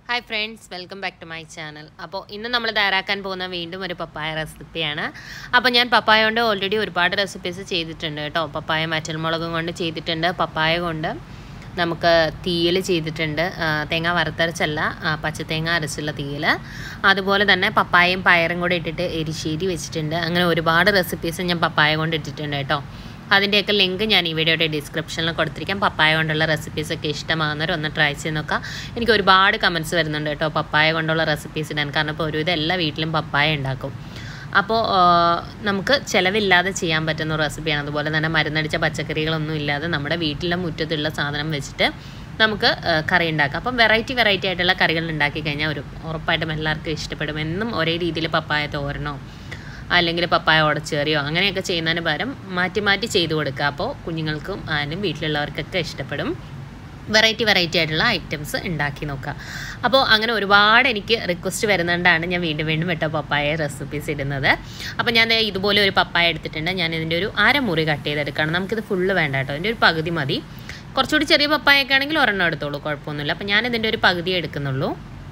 Hi friends, welcome back to my channel. അപ്പോൾ ഇന്ന് നമ്മൾ തയ്യാറാക്കാൻ പോകുന്ന വീണ്ടും ഒരു പപ്പായ റെസിപ്പിയാണ്. അപ്പോൾ ഞാൻ പപ്പായ കൊണ്ട് ഓൾറെഡി ഒരുപാട് റെസിപ്പീസ് ചെയ്തിട്ടുണ്ട് കേട്ടോ. പപ്പായ വറ്റൽമുളകും കൊണ്ട് ചെയ്തിട്ടുണ്ട്, പപ്പായ കൊണ്ട് നമുക്ക് തീയൽ ചെയ്തിട്ടുണ്ട്, തേങ്ങ വറുത്തരച്ചല്ല പച്ചത്തേങ്ങ അരച്ചുള്ള തീയൽ. അതുപോലെ തന്നെ പപ്പായയും പയറും കൂടെ ഇട്ടിട്ട് എരിശ്ശേരി വെച്ചിട്ടുണ്ട്. അങ്ങനെ ഒരുപാട് റെസിപ്പീസ് ഞാൻ പപ്പായ കൊണ്ട് ഇട്ടിട്ടുണ്ട് കേട്ടോ. അതിൻ്റെയൊക്കെ ലിങ്ക് ഞാൻ ഈ വീഡിയോയുടെ ഡിസ്ക്രിപ്ഷനിൽ കൊടുത്തിരിക്കാം. പപ്പായ കൊണ്ടുള്ള റെസിപ്പീസൊക്കെ ഇഷ്ടമാകുന്നവർ ഒന്ന് ട്രൈ ചെയ്ത് നോക്കാം. എനിക്ക് ഒരുപാട് കമൻറ്റ്സ് വരുന്നുണ്ട് കേട്ടോ പപ്പായ കൊണ്ടുള്ള റെസിപ്പീസ് ഇടാൻ. കാരണം ഇപ്പോൾ ഒരുവിധം എല്ലാ വീട്ടിലും പപ്പായ ഉണ്ടാക്കും. അപ്പോൾ നമുക്ക് ചിലവില്ലാതെ ചെയ്യാൻ പറ്റുന്ന റെസിപ്പിയാണ്. അതുപോലെ തന്നെ മരുന്നടിച്ച പച്ചക്കറികളൊന്നും ഇല്ലാതെ നമ്മുടെ വീട്ടിലെ മുറ്റത്തുള്ള സാധനം വെച്ചിട്ട് നമുക്ക് കറി ഉണ്ടാക്കാം. അപ്പം വെറൈറ്റി ആയിട്ടുള്ള കറികൾ ഉണ്ടാക്കി കഴിഞ്ഞാൽ ഉറപ്പായിട്ടും എല്ലാവർക്കും ഇഷ്ടപ്പെടും. എന്നും ഒരേ രീതിയിൽ പപ്പായ തോരനോ അല്ലെങ്കിൽ പപ്പായ ഉടച്ചേറിയോ അങ്ങനെയൊക്കെ ചെയ്യുന്നതിന് പകരം മാറ്റി ചെയ്ത് കൊടുക്കുക. അപ്പോൾ കുഞ്ഞുങ്ങൾക്കും ആയാലും വീട്ടിലുള്ളവർക്കൊക്കെ ഇഷ്ടപ്പെടും. വെറൈറ്റി ആയിട്ടുള്ള ഐറ്റംസ് ഉണ്ടാക്കി നോക്കുക. അപ്പോൾ അങ്ങനെ ഒരുപാട് എനിക്ക് റിക്വസ്റ്റ് വരുന്നതുകൊണ്ടാണ് ഞാൻ വീണ്ടും കേട്ടോ പപ്പായ റെസിപ്പീസ് ഇടുന്നത്. അപ്പോൾ ഞാൻ ഇതുപോലെ ഒരു പപ്പായ എടുത്തിട്ടുണ്ട്. ഞാൻ ഇതിൻ്റെ ഒരു അരമുറി കട്ട് ചെയ്തെടുക്കണം. നമുക്കിത് ഫുള്ള് വേണ്ട കേട്ടോ, ഇതിൻ്റെ ഒരു പകുതി മതി. കുറച്ചുകൂടി ചെറിയ പപ്പായൊക്കെ ആണെങ്കിൽ ഒരെണ്ണം എടുത്തോളൂ, കുഴപ്പമൊന്നുമില്ല. അപ്പോൾ ഞാനിതിൻ്റെ ഒരു പകുതി എടുക്കുന്നുള്ളൂ.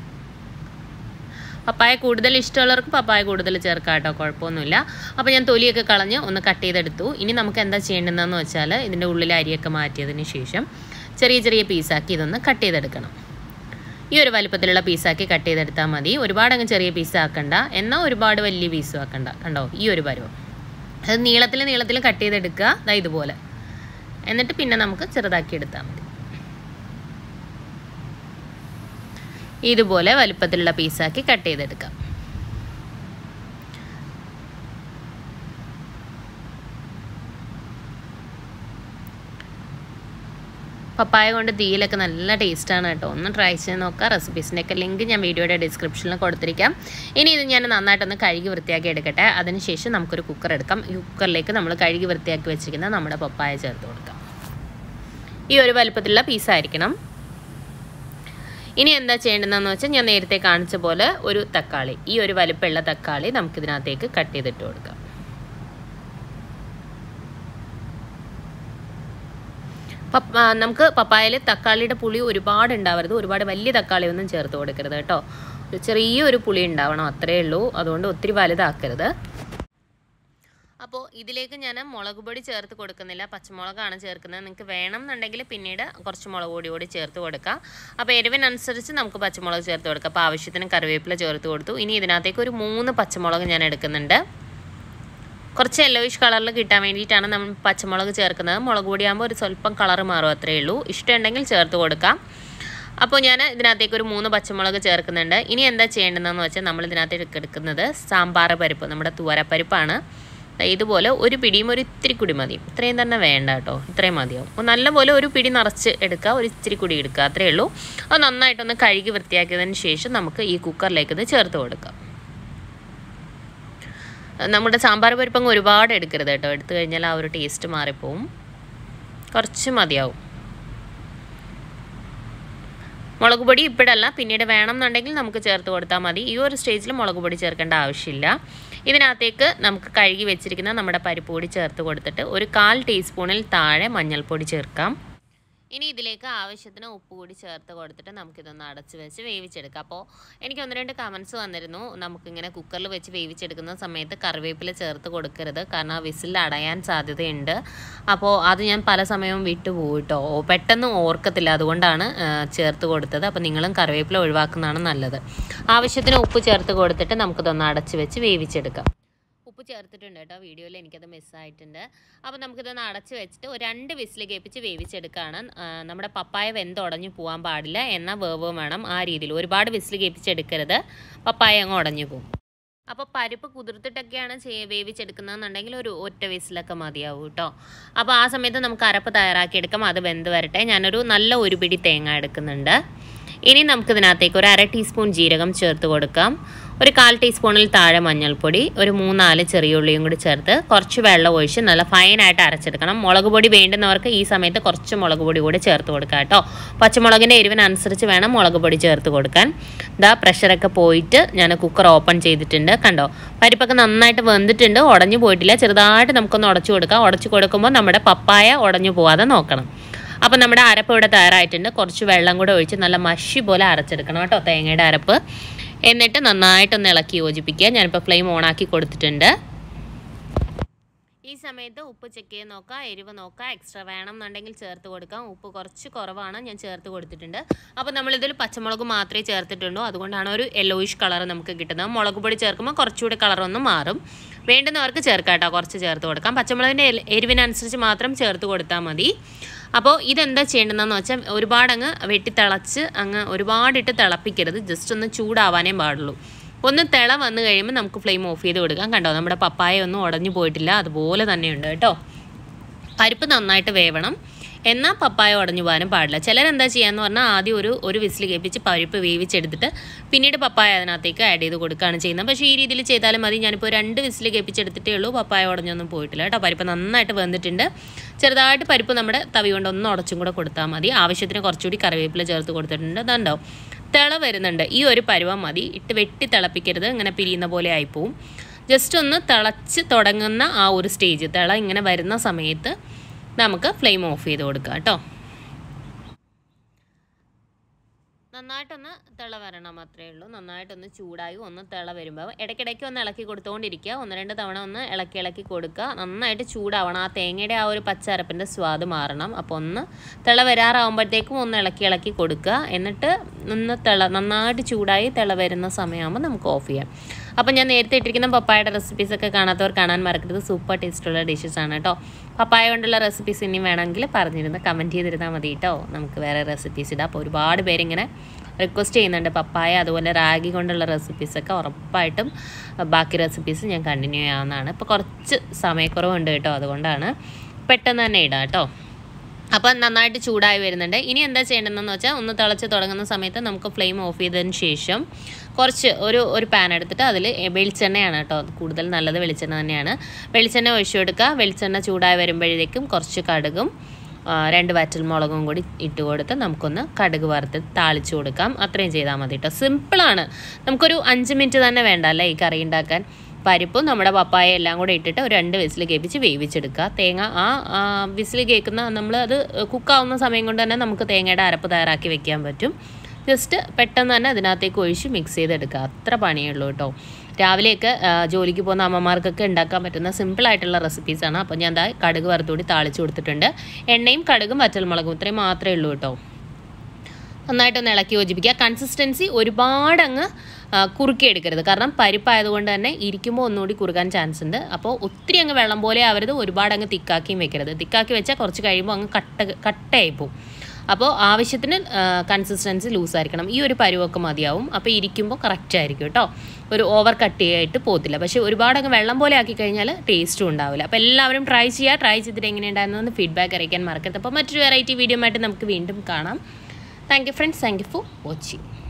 പപ്പായ കൂടുതൽ ഇഷ്ടമുള്ളവർക്ക് പപ്പായ കൂടുതൽ ചേർക്കാം കേട്ടോ, കുഴപ്പമൊന്നുമില്ല. അപ്പോൾ ഞാൻ തൊലിയൊക്കെ കളഞ്ഞ് ഒന്ന് കട്ട് ചെയ്തെടുത്തു. ഇനി നമുക്ക് എന്താ ചെയ്യേണ്ടതെന്ന് വെച്ചാൽ ഇതിൻ്റെ ഉള്ളിലെ അരിയൊക്കെ മാറ്റിയതിന് ശേഷം ചെറിയ പീസാക്കി ഇതൊന്ന് കട്ട് ചെയ്തെടുക്കണം. ഈ ഒരു വലുപ്പത്തിലുള്ള പീസാക്കി കട്ട് ചെയ്തെടുത്താൽ മതി. ഒരുപാടങ്ങ് ചെറിയ പീസാക്കണ്ട, എന്നാൽ ഒരുപാട് വലിയ പീസും ആക്കണ്ട. കണ്ടോ ഈ ഒരു പരുവം. അത് നീളത്തിൽ കട്ട് ചെയ്തെടുക്കുക, അതാ ഇതുപോലെ. എന്നിട്ട് പിന്നെ നമുക്ക് ചെറുതാക്കി എടുത്താൽ മതി. ഇതുപോലെ വലുപ്പത്തിലുള്ള പീസാക്കി കട്ട് ചെയ്തെടുക്കാം. പപ്പായ കൊണ്ട് തീയിലൊക്കെ നല്ല ടേസ്റ്റാണ് കേട്ടോ, ഒന്ന് ട്രൈ ചെയ്ത് നോക്കാം. റെസിപ്പീസിൻ്റെയൊക്കെ ലിങ്ക് ഞാൻ വീഡിയോയുടെ ഡിസ്ക്രിപ്ഷനിൽ കൊടുത്തിരിക്കാം. ഇനി ഇത് ഞാൻ നന്നായിട്ടൊന്ന് കഴുകി വൃത്തിയാക്കി എടുക്കട്ടെ. അതിനുശേഷം നമുക്കൊരു കുക്കർ എടുക്കാം. ഈ കുക്കറിലേക്ക് നമ്മൾ കഴുകി വൃത്തിയാക്കി വെച്ചിരിക്കുന്ന നമ്മുടെ പപ്പായ ചേർത്ത് കൊടുക്കാം. ഈ ഒരു വലുപ്പത്തിലുള്ള പീസായിരിക്കണം. ഇനി എന്താ ചെയ്യേണ്ടതെന്ന് വെച്ചാൽ ഞാൻ നേരത്തെ കാണിച്ച പോലെ ഒരു തക്കാളി, ഈ ഒരു വലിപ്പമുള്ള തക്കാളി നമുക്കിതിനകത്തേക്ക് കട്ട് ചെയ്തിട്ട് കൊടുക്കാം. നമുക്ക് പപ്പായയിൽ തക്കാളിയുടെ പുളി ഒരുപാട് ഉണ്ടാവരുത്, ഒരുപാട് വലിയ തക്കാളി ഒന്നും ചേർത്ത് കൊടുക്കരുത് കേട്ടോ. ചെറിയൊരു പുളി ഉണ്ടാവണം, അത്രയേ ഉള്ളൂ. അതുകൊണ്ട് ഒത്തിരി വലുതാക്കരുത്. അപ്പോൾ ഇതിലേക്ക് ഞാൻ മുളക് പൊടി ചേർത്ത് കൊടുക്കുന്നില്ല, പച്ചമുളകാണ് ചേർക്കുന്നത്. നിങ്ങൾക്ക് വേണം എന്നുണ്ടെങ്കിൽ പിന്നീട് കുറച്ച് മുളക് പൊടി കൂടി ചേർത്ത് കൊടുക്കാം. അപ്പോൾ എരിവിനനുസരിച്ച് നമുക്ക് പച്ചമുളക് ചേർത്ത് കൊടുക്കാം. അപ്പോൾ ആവശ്യത്തിന് കറിവേപ്പില ചേർത്ത് കൊടുത്തു. ഇനി ഇതിനകത്തേക്ക് ഒരു 3 പച്ചമുളക് ഞാൻ എടുക്കുന്നുണ്ട്. കുറച്ച് യെല്ലോയിഷ് കളറിൽ കിട്ടാൻ വേണ്ടിയിട്ടാണ് നമ്മൾ പച്ചമുളക് ചേർക്കുന്നത്. മുളക് പൊടിയാകുമ്പോൾ ഒരു സ്വല്പം കളർ മാറും, അത്രയേ ഉള്ളൂ. ഇഷ്ടമുണ്ടെങ്കിൽ ചേർത്ത് കൊടുക്കാം. അപ്പോൾ ഞാൻ ഇതിനകത്തേക്ക് ഒരു 3 പച്ചമുളക് ചേർക്കുന്നുണ്ട്. ഇനി എന്താ ചെയ്യേണ്ടതെന്ന് വെച്ചാൽ നമ്മൾ ഇതിനകത്തേക്ക് എടുക്കുന്നത് സാമ്പാർ പരിപ്പ്, നമ്മുടെ തുവരപ്പരിപ്പാണ്. ഇതുപോലെ ഒരു പിടിയും ഒരു ഇത്തിരി കൂടി മതി. ഇത്രയും തന്നെ വേണ്ട കേട്ടോ, ഇത്രയും മതിയാവും. അപ്പോൾ നല്ലപോലെ ഒരു പിടി നിറച്ച് എടുക്കുക, ഒരു ഇത്തിരി കൂടി എടുക്കുക, അത്രയേ ഉള്ളൂ. അത് നന്നായിട്ടൊന്ന് കഴുകി വൃത്തിയാക്കിയതിന് ശേഷം നമുക്ക് ഈ കുക്കറിലേക്ക് ഇത് ചേർത്ത് കൊടുക്കാം. നമ്മുടെ സാമ്പാർ പരിപ്പങ്ങ് ഒരുപാട് എടുക്കരുത് കേട്ടോ, എടുത്തു കഴിഞ്ഞാൽ ആ ഒരു ടേസ്റ്റ് മാറിപ്പോവും. കുറച്ച് മതിയാവും. മുളക് പൊടി ഇപ്പോഴല്ല, പിന്നീട് വേണം എന്നുണ്ടെങ്കിൽ നമുക്ക് ചേർത്ത് കൊടുത്താൽ മതി. ഈ ഒരു സ്റ്റേജിൽ മുളക് പൊടി ചേർക്കേണ്ട ആവശ്യമില്ല. ഇതിനകത്തേക്ക് നമുക്ക് കഴുകി വെച്ചിരിക്കുന്ന നമ്മുടെ പരിപ്പ് പൊടി ചേർത്ത് കൊടുത്തിട്ട് ഒരു 1/4 ടീസ്പൂണിൽ താഴെ മഞ്ഞൾപ്പൊടി ചേർക്കാം. ഇനി ഇതിലേക്ക് ആവശ്യത്തിന് ഉപ്പ് കൂടി ചേർത്ത് കൊടുത്തിട്ട് നമുക്കിതൊന്ന് അടച്ച് വെച്ച് വേവിച്ചെടുക്കാം. അപ്പോൾ എനിക്ക് 1-2 കമൻറ്റ്സ് വന്നിരുന്നു, നമുക്കിങ്ങനെ കുക്കറിൽ വെച്ച് വേവിച്ചെടുക്കുന്ന സമയത്ത് കറിവേപ്പില ചേർത്ത് കൊടുക്കരുത്, കാരണം ആ വിസിൽ അടയാൻ സാധ്യതയുണ്ട്. അപ്പോൾ അത് ഞാൻ പല സമയവും വിട്ടുപോകും കേട്ടോ, പെട്ടെന്ന് ഓർക്കത്തില്ല, അതുകൊണ്ടാണ് ചേർത്ത് കൊടുത്തത്. അപ്പോൾ നിങ്ങളും കറിവേപ്പില ഒഴിവാക്കുന്നതാണ് നല്ലത്. ആവശ്യത്തിന് ഉപ്പ് ചേർത്ത് കൊടുത്തിട്ട് നമുക്കിതൊന്ന് അടച്ച് വെച്ച് വേവിച്ചെടുക്കാം. ഉപ്പ് ചേർത്തിട്ടുണ്ട് കേട്ടോ, വീഡിയോയിൽ എനിക്കത് മിസ്സായിട്ടുണ്ട്. അപ്പോൾ നമുക്കിതൊന്ന് അടച്ച് വെച്ചിട്ട് ഒരു 2 വിസിൽ കേൾപ്പിച്ച് വേവിച്ചെടുക്കുകയാണ്. നമ്മുടെ പപ്പായ വെന്തുടഞ്ഞു പോകാൻ പാടില്ല, എന്നാൽ വേവും വേണം. ആ രീതിയിൽ ഒരുപാട് വിസിൽ കേൾപ്പിച്ചെടുക്കരുത്, പപ്പായ അങ്ങ് ഉടഞ്ഞു പോകും. അപ്പോൾ പരിപ്പ് കുതിർത്തിട്ടൊക്കെയാണ് വേവിച്ചെടുക്കുന്നതെന്നുണ്ടെങ്കിൽ ഒരു ഒറ്റ വിസിലൊക്കെ മതിയാവും കേട്ടോ. അപ്പോൾ ആ സമയത്ത് നമുക്ക് അരപ്പ് തയ്യാറാക്കിയെടുക്കാം. അത് വെന്ത് വരട്ടെ. ഞാനൊരു നല്ല ഒരു പിടി തേങ്ങ എടുക്കുന്നുണ്ട്. ഇനി നമുക്കിതിനകത്തേക്ക് ഒരു 1/2 ടീസ്പൂൺ ജീരകം ചേർത്ത് കൊടുക്കാം. ഒരു 1/4 ടീസ്പൂണിൽ താഴെ മഞ്ഞൾപ്പൊടി, ഒരു 3-4 ചെറിയ ഉള്ളിയും കൂടി ചേർത്ത് കുറച്ച് വെള്ളം ഒഴിച്ച് നല്ല ഫൈനായിട്ട് അരച്ചെടുക്കണം. മുളക് പൊടി വേണ്ടുന്നവർക്ക് ഈ സമയത്ത് കുറച്ച് മുളക് പൊടി കൂടി ചേർത്ത് കൊടുക്കാം കേട്ടോ. പച്ചമുളകിൻ്റെ എരിവിനനുസരിച്ച് വേണം മുളക് പൊടി ചേർത്ത് കൊടുക്കാൻ. ഇതാ പ്രഷറൊക്കെ പോയിട്ട് ഞാൻ കുക്കർ ഓപ്പൺ ചെയ്തിട്ടുണ്ട്. കണ്ടോ, പരിപ്പൊക്കെ നന്നായിട്ട് വെന്തിട്ടുണ്ട്, ഉടഞ്ഞു പോയിട്ടില്ല. ചെറുതായിട്ട് നമുക്കൊന്ന് ഉടച്ചു കൊടുക്കാം. ഉടച്ചു കൊടുക്കുമ്പോൾ നമ്മുടെ പപ്പായ ഉടഞ്ഞു പോകാതെ നോക്കണം. അപ്പോൾ നമ്മുടെ അരപ്പ് ഇവിടെ തയ്യാറായിട്ടുണ്ട്. കുറച്ച് വെള്ളം കൂടെ ഒഴിച്ച് നല്ല മഷി പോലെ അരച്ചെടുക്കണം കേട്ടോ തേങ്ങയുടെ അരപ്പ്. എന്നിട്ട് നന്നായിട്ടൊന്ന് ഇളക്കി യോജിപ്പിക്കുക. ഞാനിപ്പോൾ ഫ്ലെയിം ഓണാക്കി കൊടുത്തിട്ടുണ്ട്. ഈ സമയത്ത് ഉപ്പ് ചെക്ക് ചെയ്ത് നോക്കുക, എരിവ് നോക്കുക, എക്സ്ട്രാ വേണമെന്നുണ്ടെങ്കിൽ ചേർത്ത് കൊടുക്കാം. ഉപ്പ് കുറച്ച് കുറവാണ്, ഞാൻ ചേർത്ത് കൊടുത്തിട്ടുണ്ട്. അപ്പോൾ നമ്മളിതിൽ പച്ചമുളക് മാത്രമേ ചേർത്തിട്ടുള്ളൂ, അതുകൊണ്ടാണ് ഒരു യെല്ലോയിഷ് കളർ നമുക്ക് കിട്ടുന്നത്. മുളക് പൊടി ചേർക്കുമ്പോൾ കുറച്ചുകൂടി കളറൊന്ന് മാറും. വേണ്ടുന്നവർക്ക് ചേർക്കാം കേട്ടോ, കുറച്ച് ചേർത്ത് കൊടുക്കാം. പച്ചമുളകിൻ്റെ എരിവിനനുസരിച്ച് മാത്രം ചേർത്ത് കൊടുത്താൽ മതി. അപ്പോൾ ഇതെന്താ ചെയ്യേണ്ടതെന്ന് വെച്ചാൽ ഒരുപാടങ്ങ് വെട്ടിത്തിളച്ച് ഒരുപാടിട്ട് തിളപ്പിക്കരുത്, ജസ്റ്റ് ഒന്ന് ചൂടാവാനേ പാടുള്ളൂ. ഒന്ന് തിള വന്നു കഴിയുമ്പോൾ നമുക്ക് ഫ്ലെയിം ഓഫ് ചെയ്ത് കൊടുക്കാം. കണ്ടോ നമ്മുടെ പപ്പായ ഒന്നും ഉടഞ്ഞു പോയിട്ടില്ല, അതുപോലെ തന്നെയുണ്ട് കേട്ടോ. പരിപ്പ് നന്നായിട്ട് വേവണം, എന്നാൽ പപ്പായ ഉടഞ്ഞു പോകാനും പാടില്ല. ചിലരെന്താ ചെയ്യാന്ന് പറഞ്ഞാൽ ആദ്യം ഒരു വിസിൽ കേൾപ്പിച്ച് പരിപ്പ് വേവിച്ചെടുത്തിട്ട് പിന്നീട് പപ്പായ അതിനകത്തേക്ക് ആഡ് ചെയ്ത് കൊടുക്കുകയാണ് ചെയ്യുന്നത്. പക്ഷേ ഈ രീതിയിൽ ചെയ്താലും മതി. ഞാനിപ്പോൾ 2 വിസിൽ കേൾപ്പിച്ചെടുത്തിട്ടേ ഉള്ളൂ, പപ്പായ ഉടഞ്ഞൊന്നും പോയിട്ടില്ല കേട്ടോ. പരിപ്പ് നന്നായിട്ട് വെന്തിട്ടുണ്ട്. ചെറുതായിട്ട് പരിപ്പ് നമ്മുടെ തവി കൊണ്ട് ഒന്ന് ഉടച്ചും കൂടെ കൊടുത്താൽ മതി. ആവശ്യത്തിന് കുറച്ചുകൂടി കറിവേപ്പില ചേർത്ത് കൊടുത്തിട്ടുണ്ട്. അതുണ്ടോ തിള വരുന്നുണ്ട്. ഈ ഒരു പരുവം മതി, ഇട്ട് വെട്ടി തിളപ്പിക്കരുത്, ഇങ്ങനെ പിരിയുന്ന പോലെ ആയിപ്പോവും. ജസ്റ്റ് ഒന്ന് തിളച്ച് തുടങ്ങുന്ന ആ ഒരു സ്റ്റേജ്, തിള ഇങ്ങനെ വരുന്ന സമയത്ത് നമുക്ക് ഫ്ലെയിം ഓഫ് ചെയ്ത് കൊടുക്കാം കേട്ടോ. നന്നായിട്ടൊന്ന് തിള വരണം, അത്രയേ ഉള്ളൂ. നന്നായിട്ടൊന്ന് ചൂടായി ഒന്ന് തിള വരുമ്പോൾ ഇടയ്ക്കിടയ്ക്ക് ഒന്ന് ഇളക്കി കൊടുത്തുകൊണ്ടിരിക്കുക. 1-2 തവണ ഒന്ന് ഇളക്കി കൊടുക്കുക. നന്നായിട്ട് ചൂടാവണം, ആ തേങ്ങയുടെ ആ ഒരു പച്ചരപ്പിൻ്റെ സ്വാദ് മാറണം. അപ്പോൾ ഒന്ന് തിള വരാറാവുമ്പോഴത്തേക്കും ഒന്ന് ഇളക്കി കൊടുക്കുക. എന്നിട്ട് നന്നായിട്ട് ചൂടായി തിള വരുന്ന സമയമാകുമ്പോൾ നമുക്ക് ഓഫ് ചെയ്യാം. അപ്പോൾ ഞാൻ നേരത്തെ ഇട്ടിരിക്കുന്ന പപ്പായയുടെ റെസിപ്പീസൊക്കെ കാണാത്തവർ കാണാൻ മറക്കരുത്. സൂപ്പർ ടേസ്റ്റുള്ള ഡിഷസ് ആണ് കേട്ടോ. പപ്പായ കൊണ്ടുള്ള റെസിപ്പീസ് ഇനി വേണമെങ്കിൽ പറഞ്ഞിരുന്ന് കമൻറ്റ് ചെയ്തിരുന്നാൽ മതി കേട്ടോ, നമുക്ക് വേറെ റെസിപ്പീസ് ഇടാം. അപ്പോൾ ഒരുപാട് പേരിങ്ങനെ റിക്വസ്റ്റ് ചെയ്യുന്നുണ്ട് പപ്പായ അതുപോലെ റാഗി കൊണ്ടുള്ള റെസിപ്പീസൊക്കെ. ഉറപ്പായിട്ടും ബാക്കി റെസിപ്പീസ് ഞാൻ കണ്ടിന്യൂ ചെയ്യാവുന്നതാണ്. ഇപ്പോൾ കുറച്ച് സമയക്കുറവുണ്ട് കേട്ടോ, അതുകൊണ്ടാണ് പെട്ടെന്ന് തന്നെ ഇടാം കേട്ടോ. അപ്പം നന്നായിട്ട് ചൂടായി വരുന്നുണ്ട്. ഇനി എന്താ ചെയ്യേണ്ടതെന്ന് വെച്ചാൽ ഒന്ന് തിളച്ച് തുടങ്ങുന്ന സമയത്ത് നമുക്ക് ഫ്ലെയിം ഓഫ് ചെയ്തതിന് ശേഷം കുറച്ച് ഒരു പാൻ എടുത്തിട്ട് അതിൽ വെളിച്ചെണ്ണയാണ് കേട്ടോ കൂടുതൽ നല്ലത്, വെളിച്ചെണ്ണ തന്നെയാണ്. വെളിച്ചെണ്ണ ഒഴിച്ചു കൊടുക്കുക. വെളിച്ചെണ്ണ ചൂടായി വരുമ്പോഴേക്കും കുറച്ച് കടുകും 2 വറ്റൽമുളകും കൂടി ഇട്ട് കൊടുത്ത് നമുക്കൊന്ന് കടുക് വറുത്ത് താളിച്ച് കൊടുക്കാം. അത്രയും ചെയ്താൽ മതി കേട്ടോ. സിമ്പിളാണ്, നമുക്കൊരു 5 മിനിറ്റ് തന്നെ വേണ്ട അല്ലേ ഈ കറി ഉണ്ടാക്കാൻ. പരിപ്പും നമ്മുടെ പപ്പായ എല്ലാം കൂടെ ഇട്ടിട്ട് ഒരു 2 വിസിൽ കേൾപ്പിച്ച് വേവിച്ചെടുക്കുക. തേങ്ങ ആ വിസിൽ കേൾക്കുന്ന നമ്മൾ അത് കുക്കാവുന്ന സമയം കൊണ്ട് തന്നെ നമുക്ക് തേങ്ങയുടെ അരപ്പ് തയ്യാറാക്കി വെക്കാൻ പറ്റും. ജസ്റ്റ് പെട്ടെന്ന് തന്നെ അതിനകത്തേക്ക് ഒഴിച്ച് മിക്സ് ചെയ്തെടുക്കുക, അത്ര പണിയേ ഉള്ളൂ കേട്ടോ. രാവിലെയൊക്കെ ജോലിക്ക് പോകുന്ന അമ്മമാർക്കൊക്കെ ഉണ്ടാക്കാൻ പറ്റുന്ന സിമ്പിളായിട്ടുള്ള റെസിപ്പീസാണ്. അപ്പോൾ ഞാൻ എന്താ കടുക് വറുത്തുകൂടി താളിച്ച് കൊടുത്തിട്ടുണ്ട്. എണ്ണയും കടുകും വറ്റൽമുളകും ഇത്രയും മാത്രമേ ഉള്ളൂ കേട്ടോ. നന്നായിട്ടൊന്ന് ഇളക്കി യോജിപ്പിക്കുക. കൺസിസ്റ്റൻസി ഒരുപാടങ്ങ് കുറുക്കിയെടുക്കരുത്, കാരണം പരിപ്പായതുകൊണ്ട് തന്നെ ഇരിക്കുമ്പോൾ ഒന്നുകൂടി കുറുകാൻ ചാൻസ് ഉണ്ട്. അപ്പോൾ ഒത്തിരി അങ്ങ് വെള്ളം പോലെ ആവരുത്, ഒരുപാടങ്ങ് തിക്കാക്കിയും വെക്കരുത്. തിക്കാക്കി വെച്ചാൽ കുറച്ച് കഴിയുമ്പോൾ അങ്ങ് കട്ടയായിപ്പോവും. അപ്പോൾ ആവശ്യത്തിന് കൺസിസ്റ്റൻസി ലൂസായിരിക്കണം. ഈ ഒരു പരുവൊക്കെ മതിയാവും. അപ്പോൾ ഇരിക്കുമ്പോൾ കറക്റ്റ് ആയിരിക്കും കേട്ടോ, ഒരു ഓവർ കട്ടിയായിട്ട് പോകത്തില്ല. പക്ഷേ ഒരുപാടങ്ങ് വെള്ളം പോലെ ആക്കി കഴിഞ്ഞാൽ ടേസ്റ്റും ഉണ്ടാവില്ല. അപ്പോൾ എല്ലാവരും ട്രൈ ചെയ്തിട്ട് എങ്ങനെയുണ്ടായിരുന്നെന്ന് ഫീഡ്ബാക്ക് അറിയിക്കാൻ മറക്കരുത്. അപ്പോൾ മറ്റൊരു വെറൈറ്റി വീഡിയോ ആയിട്ട് നമുക്ക് വീണ്ടും കാണാം. Thank you friends, thank you for watching.